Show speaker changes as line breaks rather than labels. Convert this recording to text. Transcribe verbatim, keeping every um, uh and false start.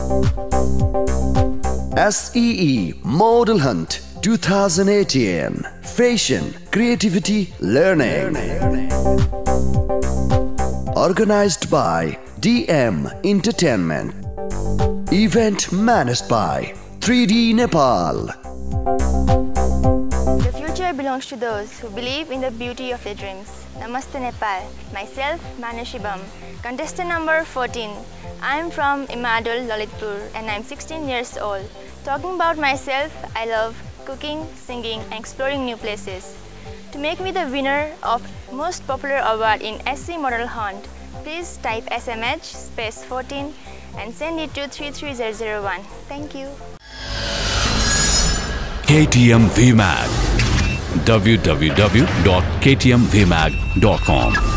S E E Model Hunt twenty eighteen. Fashion, Creativity, Learning. Organized by D M Entertainment. Event managed by three D Nepal.
The future belongs to those who believe in the beauty of their dreams. Namaste Nepal. Myself, Manu Shibam. Contestant number fourteen. I am from Imadul, Lalitpur and I am sixteen years old. Talking about myself, I love cooking, singing and exploring new places. To make me the winner of Most Popular Award in S C Model Hunt, please type S M H space fourteen and send it to three three zero zero one. Thank you.
K T M V MAG. w w w dot k t m v mag dot com